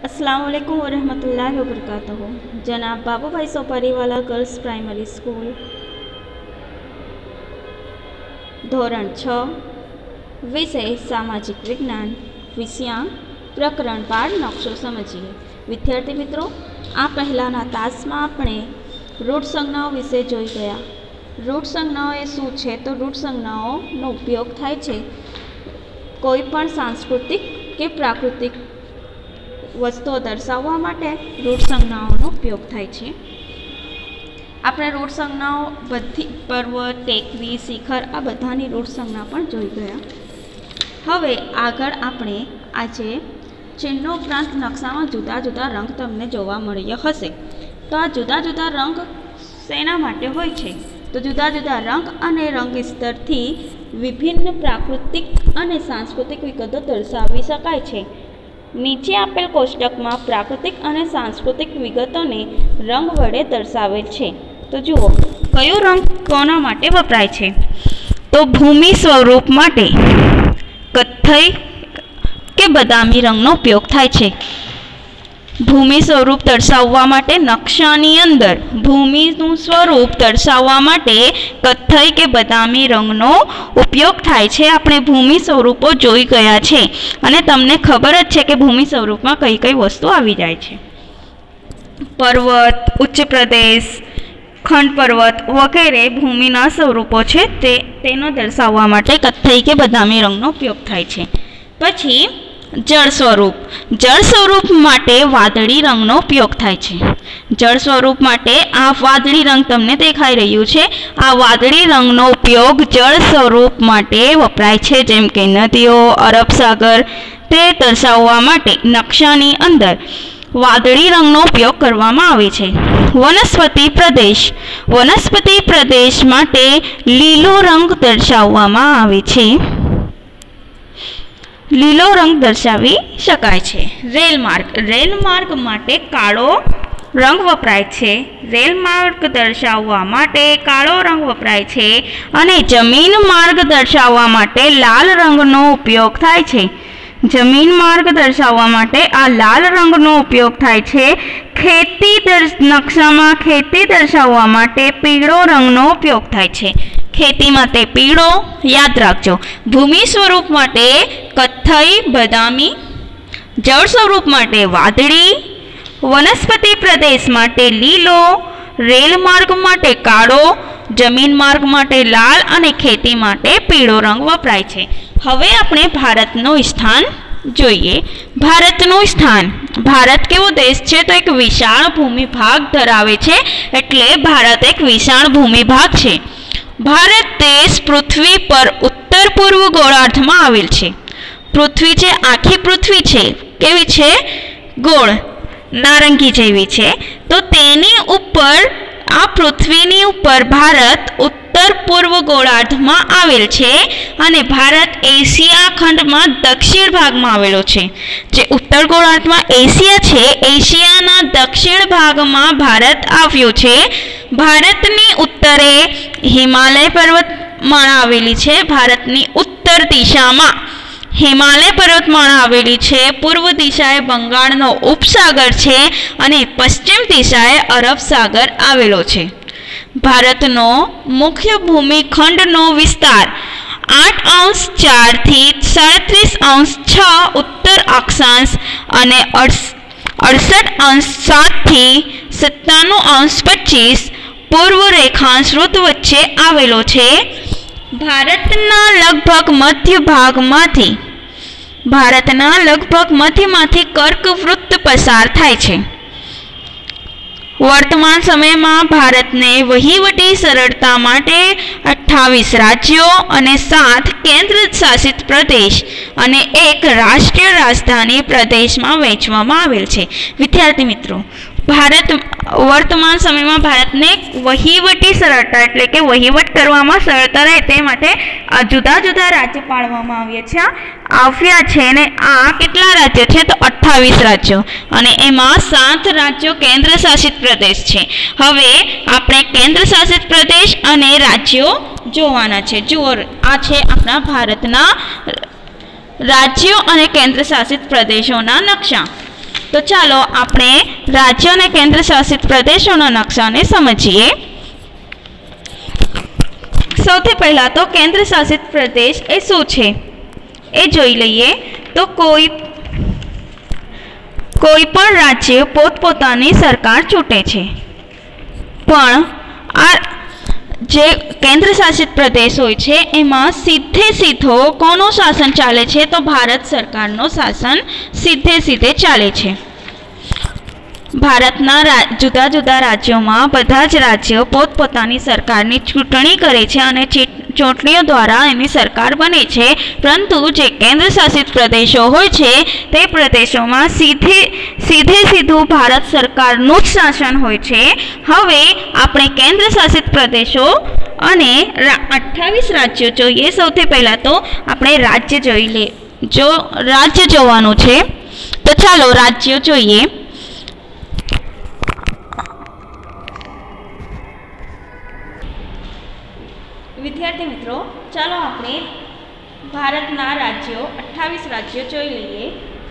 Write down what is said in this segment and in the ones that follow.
अस्सलाम वालेकुम वरहमतुल्लाहि वबरकातुहू। जनाब Babubhai Soparivala girls primary school, धोरण 6, विषय सामाजिक विज्ञान, विषय प्रकरण 12 नक्शो समझिए। विद्यार्थी मित्रों, आ पहलाना तासमां आपणे रूढ़ संज्ञाओं विषे जोई गया। रूढ़ संज्ञाओं ए शुं छे? तो रूढ़ संज्ञाओं उपयोग थाय छे कोईपण सांस्कृतिक के प्राकृतिक वस्तुओं दर्शाववा माटे रूढ़ संज्ञाओं उपयोग थाय छे। आपणे रूढ़ संज्ञाओं बधी पर्वत, टेकरी, शिखर आ बधानी रूढ़ संज्ञा पण जोई गया। हवे आगळ आपणे आजे चिन्हों उपरांत नक्शामां जुदा जुदा रंग तमने जोवा मळी हशे। तो आ जुदा जुदा रंग शेना माटे होय छे? तो जुदा जुदा रंग अने रंग स्तरथी विभिन्न प्राकृतिक अने सांस्कृतिक विगतो दर्शावी शकाय छे। नीचे आपेल कोष्टकमां प्राकृतिक अने सांस्कृतिक विगतोने रंग वडे दर्शावेल छे। तो जुओ कयो रंग कोना माटे वपराय छे? तो भूमि स्वरूप माटे कत्थई के बदामी रंगनो उपयोग थाय छे। भूमि स्वरूप दर्शाववा माटे नक्शानी अंदर भूमिनुं स्वरूप दर्शाववा माटे कत्थई के बदामी रंगनो उपयोग थाय छे। आपणे भूमि स्वरूपो जोई गया छे अने तमने खबर ज छे के भूमि स्वरूपमां कई कई वस्तु आवी जाय छे। पर्वत, उच्च प्रदेश, खंड पर्वत वगैरे भूमिना स्वरूपो छे तेनो दर्शाववा माटे कत्थई के बदामी रंगनो उपयोग थाय छे। पछी जल स्वरूप माटे वादળી रंगनो उपयोग थाय छे। जल स्वरूप माटे आ वादળી रंग तमने देखाई रह्યું છે। आ वादળી रंगनो उपयोग जल स्वरूप माटे वपराय छे, जेम के नदीओ, अरब सागर ते दर्शाववा माटे नक्शानी अंदर वादળી रंगनो उपयोग करवामां आवे छे। वनस्पति प्रदेश माटे लीलो रंग दर्शाववामां आवे छे। लीलो रंग दर्शावी शकाय छे। रेल मार्ग माटे काळो रंग वपराय छे। रेल मार्ग दर्शाववा माटे काळो रंग वपराय छे अने जमीन मार्ग दर्शाववा माटे लाल रंगनो उपयोग थाय छे। जमीन मार्ग दर्शाववा माटे आ लाल रंगनो उपयोग थाय छे। नक्शामां खेती दर्शाववा माटे पीळो रंगनो उपयोग थाय छे। खेती माटे पीळो याद राखजो। भूमि स्वरूप माटे कत्थई बदामी, जल स्वरूप माटे वादળી, वनस्पति प्रदेश माटे लीलो, रेल मार्ग माटे काळो, जमीन मार्ग माटे लाल अने खेती माटे पीळो रंग वपराय छे। हवे आपणे भारतनुं स्थान जोईए। भारतनुं स्थान, भारत केवो देश छे? तो एक विशाळ भूमिभाग धरावे छे, एटले भारत एक विशाळ भूमिभाग छे। भारत देश पृथ्वी पर उत्तर पूर्व गोळार्ध में आवेल छे। पृथ्वी छे, आखी पृथ्वी छे केवी छे? गोळ, नारंगी जेवी छे। तो तेनी उपर आ पृथ्वीनी उपर भारत उत्तर पूर्व गोळार्ध में आवेल छे अने भारत एशिया खंड में दक्षिण भाग में आवेलो छे। जे उत्तर गोळार्ध में एशिया छे, एशियाना दक्षिण भाग में भारत आव्यो छे। भारतनी उत्तरे हिमालय पर्वतमाळा आवेली छे। भारतनी उत्तर दिशा में हिमालय पर्वतमाळा आवेली छे। पूर्व दिशाए बंगाळनो उपसागर छे अने पश्चिम दिशाए अरब सागर आवेलो छे। भारतनो मुख्य भूमिखंडनो विस्तार 8°4 થી 37°6 उत्तर अक्षांश अने 68°7 થી 97°25 पूर्व रेखांश वृत्त वच्चे आवेलो छे। भारतना लगभग मध्यमांथी कर्क वृत्त पसार थाय छे। वर्तमान समय में भारत ने वहीवटी सरलता माटे 28 राज्यों और 7 केन्द्र शासित प्रदेश और 1 राष्ट्रीय राजधानी प्रदेश में वहेंचवामां आवेल छे। विद्यार्थी मित्रों, भारत वर्तमान समय में भारत ने वहीवटी सरलता एटले के वहीवट करवामां सरलता रहे ते माटे जुदा जुदा राज्य पाडवामां આવ્યા છે ને આ કેટલા રાજ્યો છે? તો 28 राज्यों અને એમાં 7 राज्यों केन्द्र शासित प्रदेश છે। હવે આપણે केन्द्र शासित प्रदेश અને राज्यों જોવાના છે। જુઓ, આ છે આપણા ભારતના राज्यों અને केन्द्र शासित प्रदेशोना नक्शा। તો ચાલો આપણે રાજ્યો અને કેન્દ્ર શાસિત પ્રદેશોના નકશાને સમજીએ. સૌથી પહેલાં તો કેન્દ્ર શાસિત પ્રદેશ એ શું છે એ જોઈ લઈએ. તો કોઈ પણ રાજ્ય પોતપોતાની સરકાર ચૂંટે છે, પણ આ જે કેન્દ્ર શાસિત પ્રદેશ હોય છે એમાં સીધો કોનું શાસન ચાલે છે? તો ભારત સરકારનું શાસન સીધે ચાલે છે. ભારતના જુદા જુદા રાજ્યોમાં બધા જ રાજ્યો પોતપોતાની સરકારની ચૂંટણી કરે છે અને ચૂંટણીઓ દ્વારા એની સરકાર બને છે. પરંતુ જે કેન્દ્ર શાસિત પ્રદેશો હોય છે તે પ્રદેશોમાં સીધું ભારત સરકારનું જ શાસન હોય છે. હવે આપણે કેન્દ્ર શાસિત પ્રદેશો અને 28 રાજ્યો જોઈએ. સૌથી પહેલાં તો આપણે રાજ્ય જોવાનું છે. તો ચાલો રાજ્યો જોઈએ. વિદ્યાર્થી મિત્રો, ચાલો આપણે ભારતના રાજ્યો 28 રાજ્યો જોઈ લઈએ.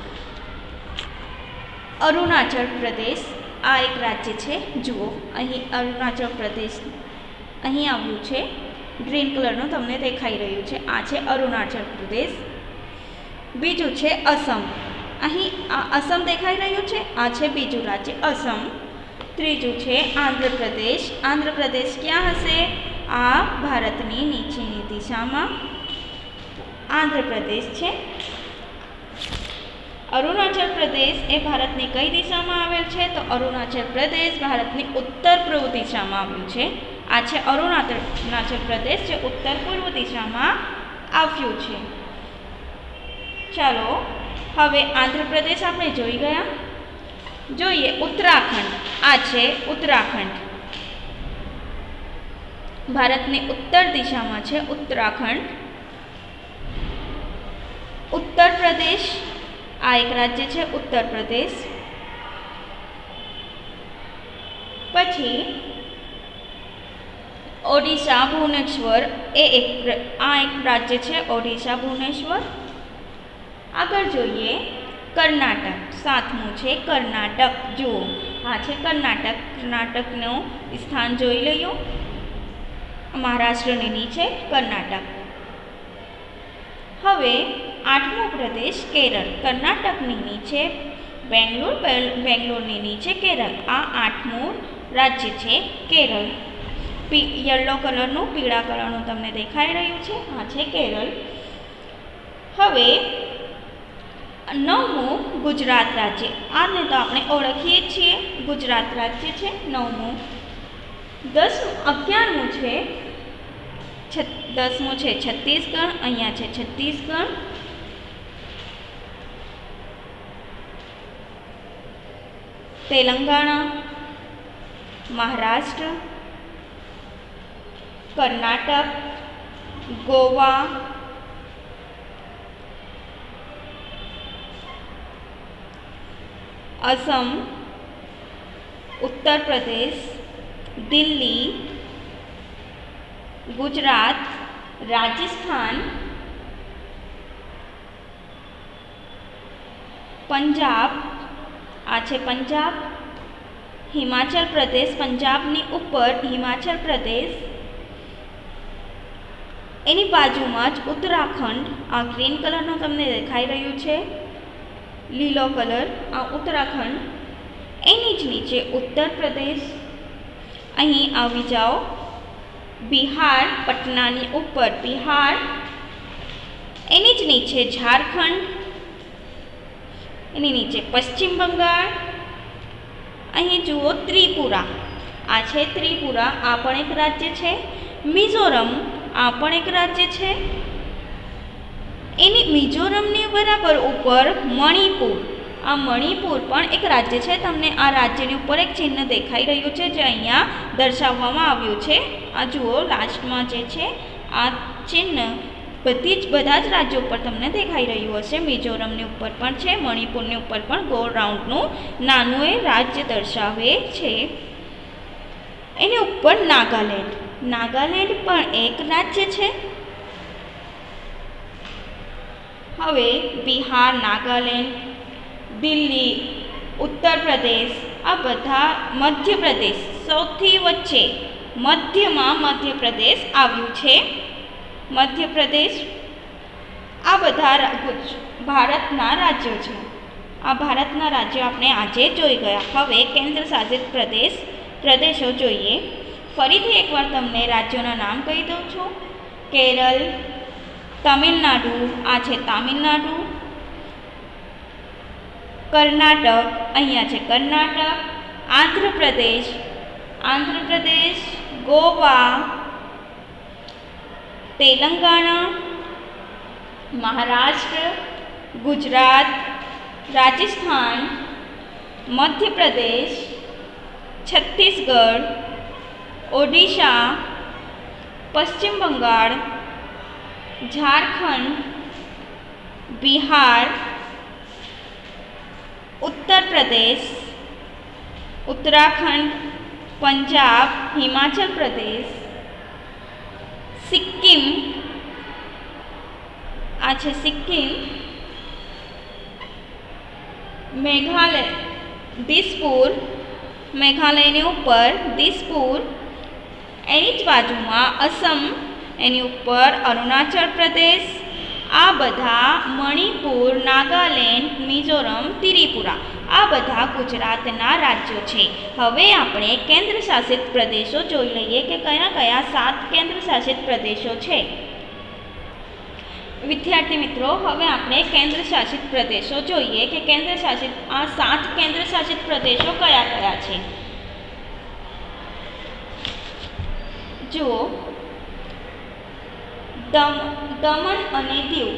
અરુણાચલ પ્રદેશ આ એક રાજ્ય છે. જુઓ, અહીં અરુણાચલ પ્રદેશ અહીં આવ્યું છે. ગ્રીન કલરનું તમને દેખાઈ રહ્યું છે. આ છે અરુણાચલ પ્રદેશ. બીજું છે અસમ. અહીં આ અસમ દેખાઈ રહ્યું છે. આ છે બીજું રાજ્ય અસમ. ત્રીજું છે આંધ્રપ્રદેશ. આંધ્રપ્રદેશ ક્યાં હશે? આ ભારતની નીચેની દિશામાં આંધ્રપ્રદેશ છે. અરુણાચલ પ્રદેશ એ ભારતની કઈ દિશામાં આવેલ છે? તો અરુણાચલ પ્રદેશ ભારતની ઉત્તર પૂર્વ દિશામાં આવ્યું છે. આ છે અરુણાચલ પ્રદેશ જે ઉત્તર પૂર્વ દિશામાં આવ્યું છે. ચાલો હવે આંધ્રપ્રદેશ આપણે જોઈ ગયા. જોઈએ ઉત્તરાખંડ. આ છે ઉત્તરાખંડ. ભારતની ઉત્તર દિશામાં છે ઉત્તરાખંડ. ઉત્તર પ્રદેશ આ એક રાજ્ય છે ઉત્તર પ્રદેશ. પછી ઓડિશા ભુવનેશ્વર એક રાજ્ય છે ઓડિશા ભુવનેશ્વર. આગળ જોઈએ કર્ણાટક. સાતમું છે કર્ણાટક. જુઓ, આ છે કર્ણાટક. કર્ણાટકનું સ્થાન જોઈ લઈએ. મહારાષ્ટ્રની નીચે કર્ણાટક. હવે આઠમો પ્રદેશ કેરળ. કર્ણાટકની નીચે બેંગ્લોરની નીચે કેરળ. આ આઠમું રાજ્ય છે કેરળ. યલો કલરનું પીળા કલરનું તમને દેખાઈ રહ્યું છે. આ છે કેરળ. હવે નવમું ગુજરાત રાજ્ય. આને તો આપણે ઓળખીએ છીએ, ગુજરાત રાજ્ય છે નવમું. 11મું છે છત્તીસગઢ. અહીંયા છે છત્તીસગઢ. તેલંગાણા, મહારાષ્ટ્ર, કર્ણાટક, ગોવા, असम, उत्तर प्रदेश, दिल्ली, गुजरात, राजस्थान, पंजाब, आछे पंजाब, हिमाचल प्रदेश, पंजाबनी ऊपर हिमाचल प्रदेश, एनी बाजुमां ज उत्तराखंड. आ ग्रीन कलरनो तमने देखाई रह्युं छे, लीलो कलर आ उत्तराखंड. एनी ज नीचे उत्तर प्रदेश. अहीं आवी जाओ बिहार, पटनानी ऊपर बिहार. एनी ज नीचे झारखंड. एनी नीचे पश्चिम बंगाल. अहीं जुओ त्रिपुरा. आ छे त्रिपुरा. आ पण एक राज्य छे. मिजोरम आ पण एक राज्य छे. एनी मिजोरमनी बराबर ऊपर मणिपुर. आ मणिपुर पण एक राज्य है. तमने आ राज्यनी ऊपर एक चिन्ह देखाई रह्युं छे जे अहींया दर्शाववामां आव्युं छे. आ जुओ लास्टमां जे छे आ चिन्ह बधा ज राज्यों पर तमने देखाई रह्युं हशे. मिजोरमनी ऊपर पण छे, मणिपुरनी ऊपर पण गोल राउंडनुं नानुं ए राज्य दर्शावे छे. एनी ऊपर नागालैंड. नागालैंड पण एक राज्य छे. हवे बिहार, नागालैंड, दिल्ली, उत्तर प्रदेश आ बधा मध्य प्रदेश सौथी वच्चे मध्य में मध्य प्रदेश आव्युं छे। मध्य प्रदेश आ बधा भारतना राज्यों छे। आ भारतना राज्यों आपणे आजे जोई गया। हवे केन्द्र शासित प्रदेशों जोईए। फरीथी एकवार तमने राज्योना नाम कही दऊं छुं। केरल, तमिलनाडु आ छे तमिलनाडु, कर्नाटक अहींया छे कर्नाटक, आंध्र प्रदेश, गोवा, तेलंगाणा, महाराष्ट्र, गुजरात, राजस्थान, मध्य प्रदेश, छत्तीसगढ़, ओडिशा, पश्चिम बंगाल, झारखंड, बिहार, उत्तर प्रदेश, उत्तराखंड, पंजाब, हिमाचल प्रदेश, सिक्किम आ छे सिक्किम, मेघालय, दिसपुर, मेघालयनी उपर दिसपुर, एनी ज बाजुमां असम, एनी उपर अरुणाचल प्रदेश, आ बधा मणिपुर, नागालैंड, मिजोरम, त्रिपुरा आ बधा गुजरातना राज्यों छे। हवे आपणे केन्द्र शासित प्रदेशों जोई लईए के कया कया 7 केन्द्र शासित प्रदेशों छे। विद्यार्थी मित्रों, हवे आपणे केन्द्र शासित प्रदेशों जोईए के केन्द्र शासित आ 7 केन्द्र शासित प्रदेशों कया कया छे। जो दमन अने दीव,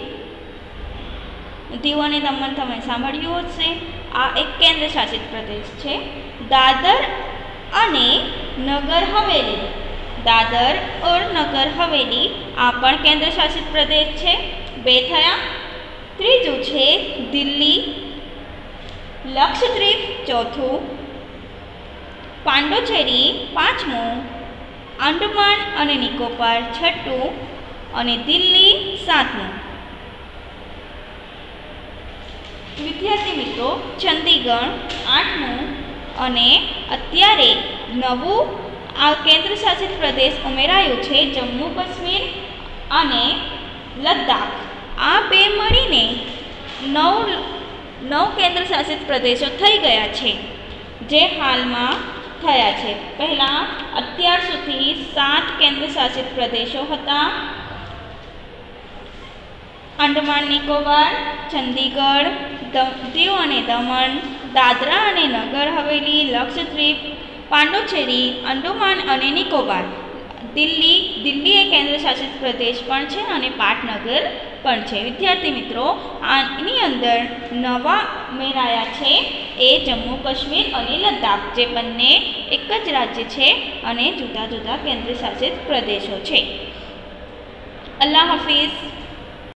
दीव अने दमन तमे सांभळ्युं हशे। आ एक केन्द्र शासित प्रदेश छे। दादर अने नगर हवेली, दादर और नगर हवेली आ पण केन्द्र शासित प्रदेश छे। 2 थया। त्रीजुं छे दिल्ली, लक्षद्वीप चौथुं, पांडुचेरी 5मुं, अंडमान अने निकोबार 6ठुं अने दिल्ली 7मुं। विद्यार्थी मित्रों, चंडीगढ़ 8मुं अने अत्यारे नवुं आ केन्द्र शासित प्रदेश उमेरायुं छे जम्मू काश्मीर अने लद्दाख। आ बे मळीने 9 केन्द्र शासित प्रदेशों थई गया छे जे हालमां थया छे। पहला अत्यार सुधी 7 केन्द्र शासित प्रदेशों हता। अंडमान निकोबार, चंडीगढ़, दीव अने दमण, दादरा अने नगर हवेली, लक्षद्वीप, पांडुचेरी, अंडमान अने निकोबार, दिल्ली एक केन्द्र शासित प्रदेश पण छे अने पाटनगर पण छे। विद्यार्थी मित्रों, आनी अंदर नवा उमेराया छे ए जम्मू काश्मीर अने लद्दाख, जे बंने एक ज राज्य छे अने जुदा जुदा केन्द्र शासित प्रदेशों छे। अल्लाह हाफिज।